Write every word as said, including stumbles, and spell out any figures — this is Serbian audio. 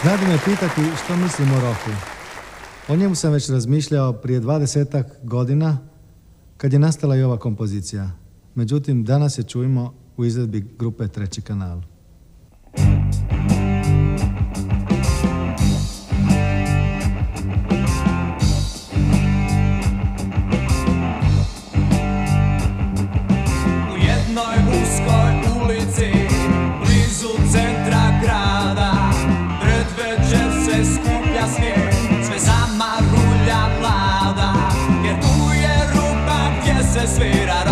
Znate me pitati što mislim o roku. O njemu sam već razmišljao prije dvadesetak godina kad je nastala i ova kompozicija. Međutim, danas je čujemo u izvedbi grupe Treći kanal. U jednoj uskoj ulici blizu centra grada predvečer se skuplja svijet, sve zamarulja mlada, jer tu je rupa gdje se svira